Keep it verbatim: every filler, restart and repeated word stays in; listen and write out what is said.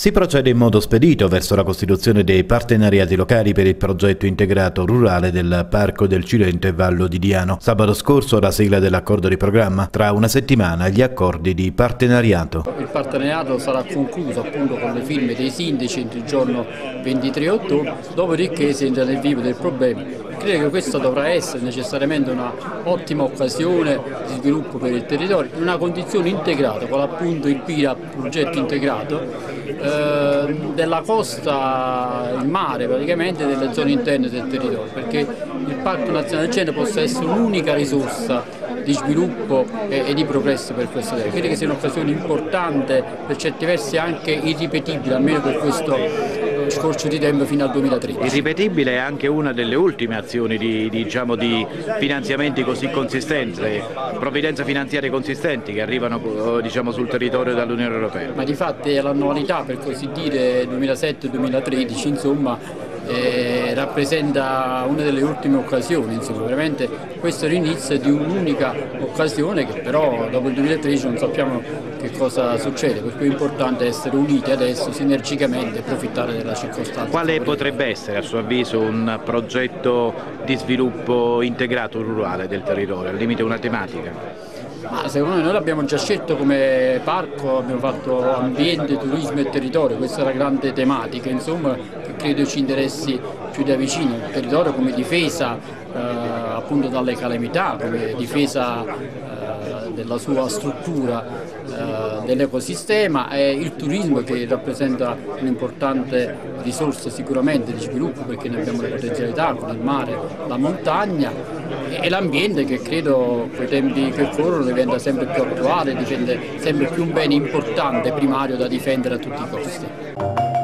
Si procede in modo spedito verso la costituzione dei partenariati locali per il progetto integrato rurale del Parco del Cilento e Vallo di Diano. Sabato scorso la sigla dell'accordo di programma, tra una settimana gli accordi di partenariato. Il partenariato sarà concluso appunto con le firme dei sindaci entro il giorno ventitré ottobre, dopodiché si entra nel vivo del problema. Credo che questa dovrà essere necessariamente una ottima occasione di sviluppo per il territorio, in una condizione integrata con appunto il P I R A P, progetto integrato, eh, della costa, il mare praticamente, delle zone interne del territorio, perché il Parco Nazionale del Cilento possa essere un'unica risorsa di sviluppo e, e di progresso per questa terra. Credo che sia un'occasione importante, per certi versi anche irripetibile, almeno per questo scorcio di tempo fino al duemilatredici. Irripetibile è anche una delle ultime azioni di, diciamo, di finanziamenti così consistenti, provvidenze finanziarie consistenti che arrivano, diciamo, sul territorio dall'Unione Europea. Ma di fatti è l'annualità, per così dire, duemilasette duemilatredici, insomma, Eh, rappresenta una delle ultime occasioni, insomma, veramente questo è l'inizio di un'unica occasione che però dopo il duemilatredici non sappiamo che cosa succede, per cui è importante essere uniti adesso sinergicamente e approfittare della circostanza. Quale potrebbe essere a suo avviso un progetto di sviluppo integrato rurale del territorio, al limite una tematica? Ma secondo me noi l'abbiamo già scelto come parco, abbiamo fatto ambiente, turismo e territorio, questa è la grande tematica, insomma, che credo ci interessi più da vicino, il territorio come difesa eh, appunto dalle calamità, come difesa eh, della sua struttura eh, dell'ecosistema, e il turismo che rappresenta un'importante risorsa sicuramente di sviluppo, perché ne abbiamo le potenzialità con il mare, la montagna, e l'ambiente che credo con i tempi che corrono diventa sempre più attuale, diventa sempre più un bene importante, primario da difendere a tutti i costi.